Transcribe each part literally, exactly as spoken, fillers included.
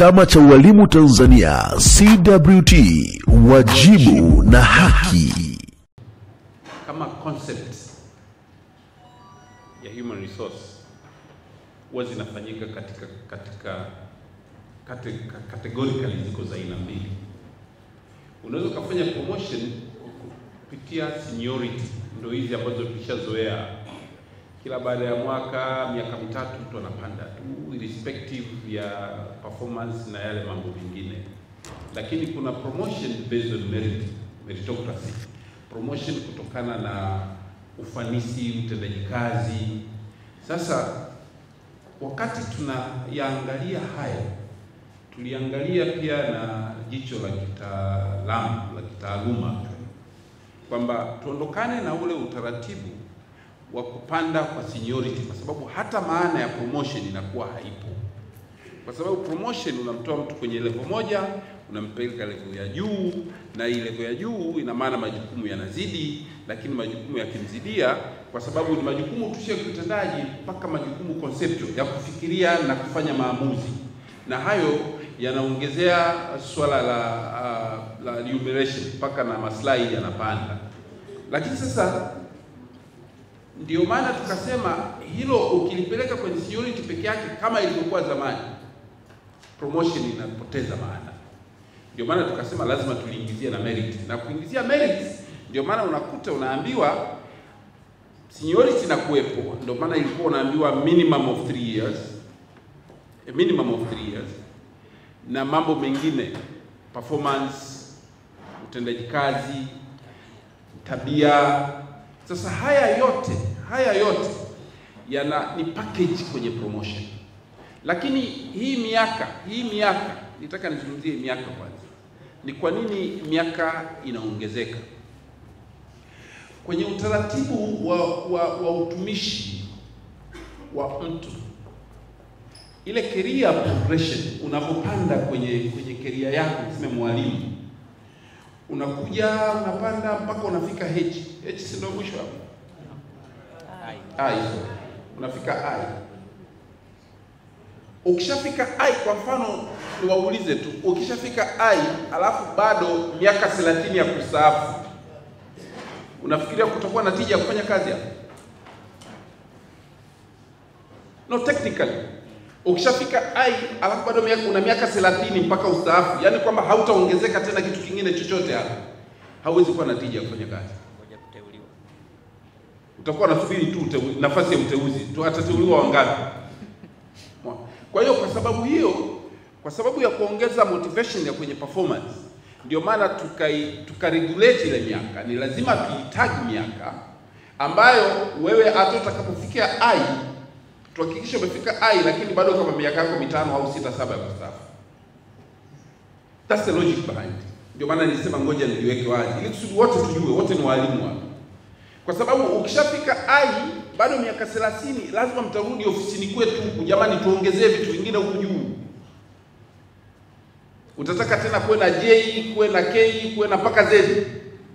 Chama cha Walimu Tanzania C W T, wajibu na haki. Kama concept ya human resource huwa zinafanyika katika katika katika categorically ziko za aina mbili. Unaweza kufanya promotion kupitia seniority, ndio hizi ambazo tulishazoea. Kila baada ya mwaka miaka mitatu mtu anapanda tu irrespective ya performance na yale mambo mengine. Lakini kuna promotion based on merit, meritocracy. Promotion kutokana na ufanisi, utendaji kazi. Sasa wakati tunayaangalia haya, tuliangalia pia na jicho la kitaalamu, la kitaaluma, kwamba tuondokane na ule utaratibu wa kupanda kwa seniority, kwa sababu hata maana ya promotion inakuwa haipo. Kwa sababu promotion unamtoa mtu kwenye level moja unampeleka level ya juu, na ile level ya juu ina maana majukumu yanazidi, lakini majukumu yakimzidia, kwa sababu ni majukumu tushie kiutendaji mpaka majukumu conceptual ya kufikiria na kufanya maamuzi, na hayo yanaongezea swala la uh, la remuneration mpaka na maslahi yanapanda. Lakini sasa ndio maana tukasema hilo ukilipeleka kwenye seniority peke yake kama ilivyokuwa zamani, promotion inapoteza maana. Ndio maana tukasema lazima tuliingizie na merit. Na kuingizia merit ndio maana unakuta unaambiwa seniority na kuwepo, ndio maana ilikuwa unaambiwa minimum of three years, a minimum of three years, na mambo mengine performance, utendaji kazi, tabia. Sasa haya yote, haya yote yana ni package kwenye promotion. Lakini hii miaka, hii miaka, nitaka nizungumzie miaka kwanza. Ni kwa nini miaka inaongezeka? Kwenye utaratibu wa, wa, wa utumishi wa mtu, ile career progression unapopanda kwenye kwenye career yako, tuseme mwalimu, unakuja unapanda mpaka unafika H. H si ndio mwisho hapo? I. I. Unafika I. Ukishafika I, kwa mfano niwaulize tu, ukishafika I alafu bado miaka thelathini ya kustaafu, unafikiria kutakuwa na tija ya kufanya kazi hapo? No, technically ukishafika I alafu bado miaka una miaka thelathini mpaka ustaafu, yani kwamba hautaongezeka tena kitu kingine chochote hapo, hauwezi kuwa na tija ya kufanya kazi. Ngoja kuteuliwa, utakuwa unasubiri tu nafasi ya uteuzi tu, atateuliwa wangapi? Kwa hiyo kwa sababu hiyo, kwa sababu ya kuongeza motivation ya kwenye performance, ndio maana tukai tukaregulate ile miaka. Ni lazima tuitag miaka ambayo wewe hata utakapofikia I tuhakikishe umefika I, lakini bado kama miaka yako mitano au sita saba ya kustaafu. That's the logic behind. Ndio maana nilisema ngoja niliweke wazi ili kusudi wote tujue, wote ni walimu hapa. Kwa sababu ukishafika I bado miaka thelathini lazima mtarudi ofisini kwetu huku, jamani tuongezee vitu vingine huku juu. Utataka tena kuwe na J, kuwe na K, kuwe na mpaka Z.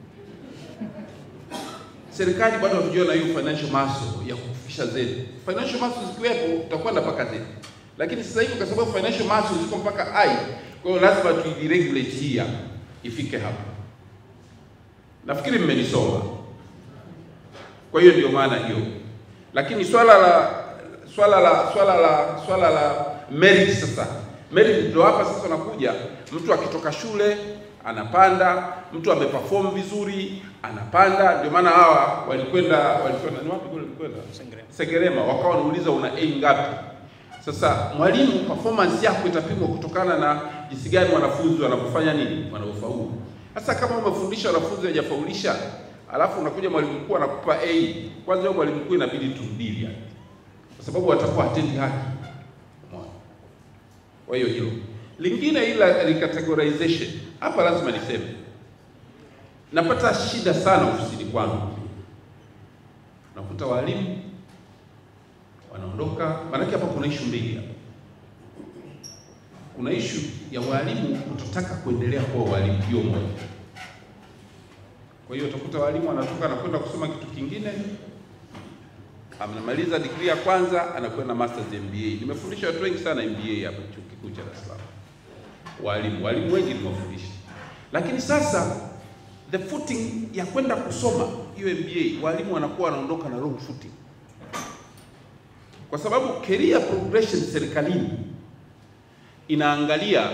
Serikali bado hatujua na hiyo financial muscle ya kufikisha Z. Financial muscle zikiwepo utakwenda mpaka Z. Lakini sasa hivi kwa sababu financial muscle ziko mpaka I, kwa hiyo lazima tuiregulate hii ifike hapo. Nafikiri mmenisoma. Kwa hiyo ndio maana hiyo. Lakini swala la swala la swala la swala la merit sasa. Merit ndio hapa sasa unakuja, mtu akitoka shule anapanda, mtu ameperform vizuri anapanda. Ndio maana hawa walikwenda walikwenda ni wapi kule walikwenda? Sengerema, wakawa wanauliza una A ngapi? Sasa mwalimu performance yako itapimwa kutokana na jinsi gani wanafunzi wanapofanya nini? Wanaofaulu. Sasa kama umefundisha wanafunzi hawajafaulisha, alafu unakuja mwalimu mkuu anakupa A, kwanza yule mwalimu mkuu inabidi tumdili yani. Kwa sababu atakuwa hatendi haki. Kwa hiyo hilo. Lingine ila recategorization. Hapa lazima niseme, napata shida sana ofisini kwangu. Nakuta walimu wanaondoka, maana hapa kuna issue mbili hapa. Kuna issue ya walimu kutotaka kuendelea kuwa walimu, hiyo moja. Kwa hiyo utakuta walimu wanatoka na kwenda kusoma kitu kingine, amemaliza degree ya kwanza anakwenda masters M B A. Nimefundisha watu wengi sana M B A hapa chuo kikuu cha Dar es Salaam. walimu. Walimu wengi nimewafundisha. Lakini sasa the footing ya kwenda kusoma hiyo M B A, walimu wanakuwa wanaondoka na wrong footing. Kwa sababu career progression serikalini inaangalia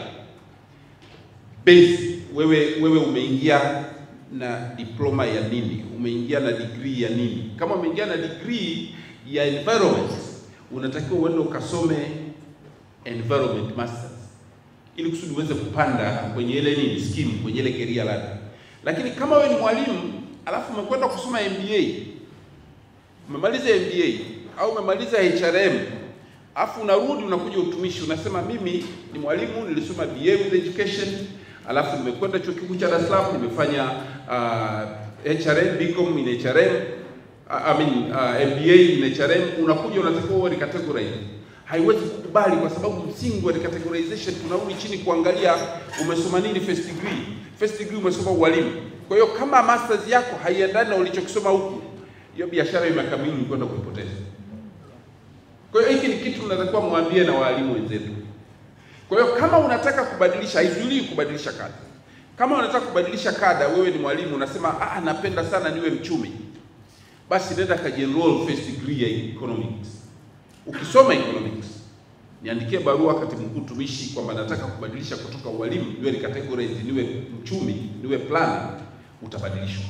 base, wewe wewe umeingia na diploma ya nini, umeingia na degree ya nini. Kama umeingia na degree ya environment, unatakiwa uende ukasome environment masters ili kusudi uweze kupanda kwenye ile nini scheme, kwenye ile career ladder. Lakini kama wewe ni mwalimu alafu umekwenda kusoma M B A, umemaliza M B A au umemaliza H R M, afu unarudi unakuja utumishi, unasema mimi ni mwalimu, nilisoma B A with education, alafu nimekwenda chuo kikuu cha Dar es Salaam, nimefanya uh, H R M, B Com in H R M, uh, I mean uh, M B A in H R M, unakuja unatakiwa uwe categorize. Haiwezi kukubali kwa sababu msingi wa categorization tunarudi chini kuangalia umesoma nini first degree. First degree umesoma ualimu. Kwa hiyo kama masters yako haiendani na ulichokisoma huku, hiyo biashara imekamili kwenda kuipoteza. Kwa hiyo hiki ni kitu tunatakiwa muambie na walimu wenzetu. Kwa hiyo kama unataka kubadilisha, haizuii kubadilisha kada. Kama unataka kubadilisha kada, wewe ni mwalimu unasema ah, napenda sana niwe mchumi, basi nenda kajienroll first degree ya economics. Ukisoma economics, niandikie barua katibu mkuu tumishi kwamba nataka kubadilisha kutoka ualimu niwe ni categorized, niwe mchumi, niwe plan, utabadilishwa.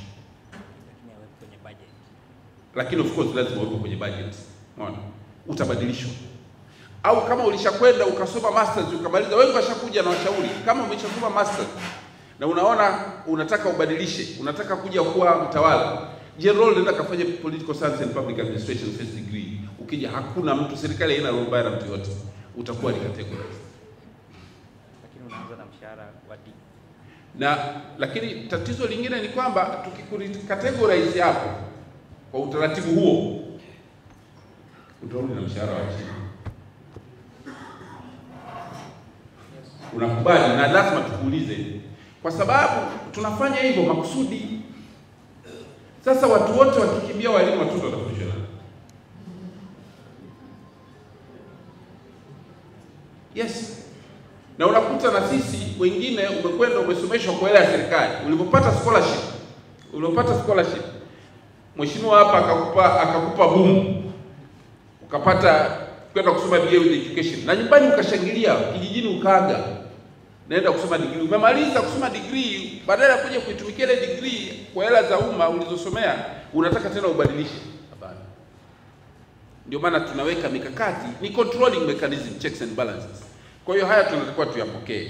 Lakini of course lazima uwe kwenye budget. Unaona? Utabadilishwa. Au kama ulishakwenda ukasoma masters ukamaliza, wewe ukashakuja na washauri, kama umeshasoma masters na unaona unataka ubadilishe, unataka kuja kuwa mtawala, general nenda kafanye political science and public administration first degree. Ukija hakuna mtu, serikali haina roho mbaya na mtu yote, utakuwa ni categorized. Lakini unaanza na mshahara wa D. Na lakini tatizo lingine ni kwamba tukikucategorize hapo kwa utaratibu huo, utarudi na mshahara wa chini. Unakubali, na lazima tukuulize, kwa sababu tunafanya hivyo makusudi. Sasa watu wote wakikimbia walimu, watoto watakuja. Yes. Na unakuta na sisi wengine umekwenda umesomeshwa kwa hela ya serikali. Ulipopata scholarship, ulipopata scholarship, mheshimiwa hapa akakupa akakupa boom. Ukapata kwenda kusoma B A with education. Na nyumbani ukashangilia, kijijini ukaaga. Naenda kusoma degree. Umemaliza kusoma degree, badala ya kuja kuitumikia ile degree kwa hela za umma ulizosomea, unataka tena ubadilishe. Hapana. Ndio maana tunaweka mikakati, ni controlling mechanism, checks and balances. Kwa hiyo haya tunatakiwa tuyapokee.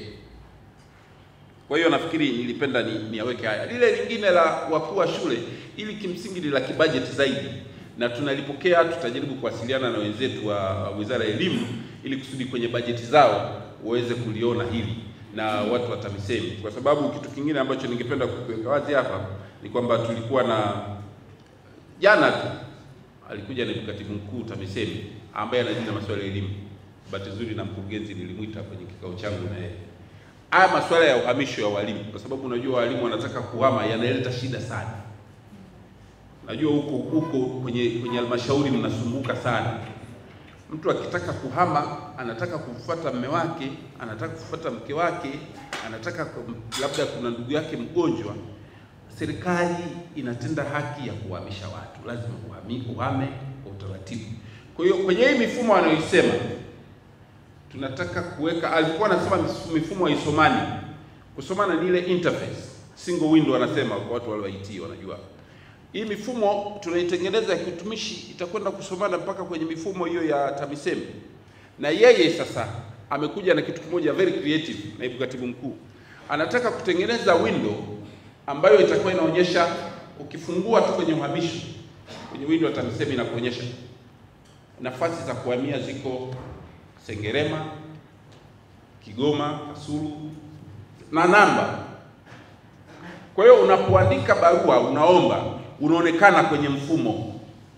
Kwa hiyo nafikiri nilipenda ni niaweke haya. Lile lingine la wakuu wa shule, ili kimsingi ni la kibudget zaidi, na tunalipokea, tutajaribu kuwasiliana na wenzetu wa Wizara ya Elimu ili kusudi kwenye bajeti zao waweze kuliona hili na watu wa TAMISEMI. Kwa sababu kitu kingine ambacho ningependa kuweka wazi hapa ni kwamba tulikuwa na jana tu alikuja na katibu mkuu TAMISEMI ambaye anajua masuala ya elimu. Bahati nzuri na mkurugenzi nilimuita kwenye kikao changu na yeye. Haya masuala ya uhamisho ya walimu, kwa sababu unajua walimu wanataka kuhama, yanaleta shida sana. Najua huko huko kwenye kwenye halmashauri mnasumbuka sana. Mtu akitaka kuhama, anataka kumfuata mume wake, anataka kufuata mke wake, anataka labda kuna ndugu yake mgonjwa. Serikali inatenda haki ya kuhamisha watu, lazima uhame, uhame kwa utaratibu. Kwa hiyo kwenye hii mifumo anayoisema tunataka kuweka, alikuwa anasema mifumo ya isomani. Kusomana ni ile interface, single window anasema kwa watu wale wa I T wanajua. Hii mifumo tunaitengeneza ya kitumishi itakwenda kusomana mpaka kwenye mifumo hiyo ya TAMISEMI. Na yeye sasa amekuja na kitu kimoja very creative, naibu katibu mkuu. Anataka kutengeneza window ambayo itakuwa inaonyesha, ukifungua tu kwenye uhamisho, kwenye window ya TAMISEMI inakuonyesha nafasi za kuhamia ziko Sengerema, Kigoma, Kasulu na namba. Kwa hiyo unapoandika barua unaomba, unaonekana kwenye mfumo.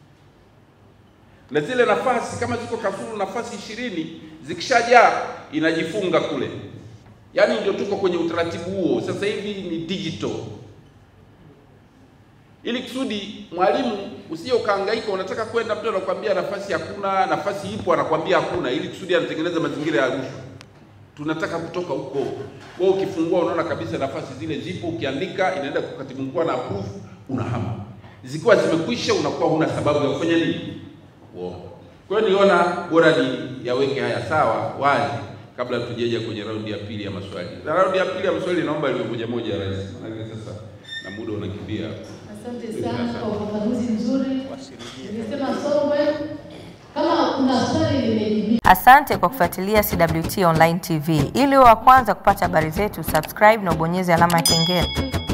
Na zile nafasi kama ziko Kasulu nafasi ishirini, zikishajaa inajifunga kule. Yaani ndio tuko kwenye utaratibu huo. Sasa hivi ni digital. Ili kusudi mwalimu usije ukahangaika, unataka kwenda mtu anakuambia nafasi hakuna, nafasi ipo anakuambia hakuna, ili kusudi anatengeneza mazingira ya rushwa. tunataka kutoka huko. Wewe ukifungua unaona kabisa nafasi zile zipo, ukiandika inaenda kwa katibu mkuu na approve, unahama. Zikiwa zimekwisha unakuwa huna sababu ya kufanya nini? Uongo. Kwa hiyo niona bora ni yaweke haya sawa wazi kabla tujeje kwenye raundi ya pili ya maswali. Na raundi ya pili ya maswali naomba iwe moja moja rais. Maana sasa na muda unakimbia. Asante sana kwa ufafanuzi mzuri. Nilisema Songwe kama kuna swali limejibiwa. Asante kwa kufuatilia C W T Online T V. Ili uwe wa kwanza kupata habari zetu, subscribe na ubonyeze alama ya kengele.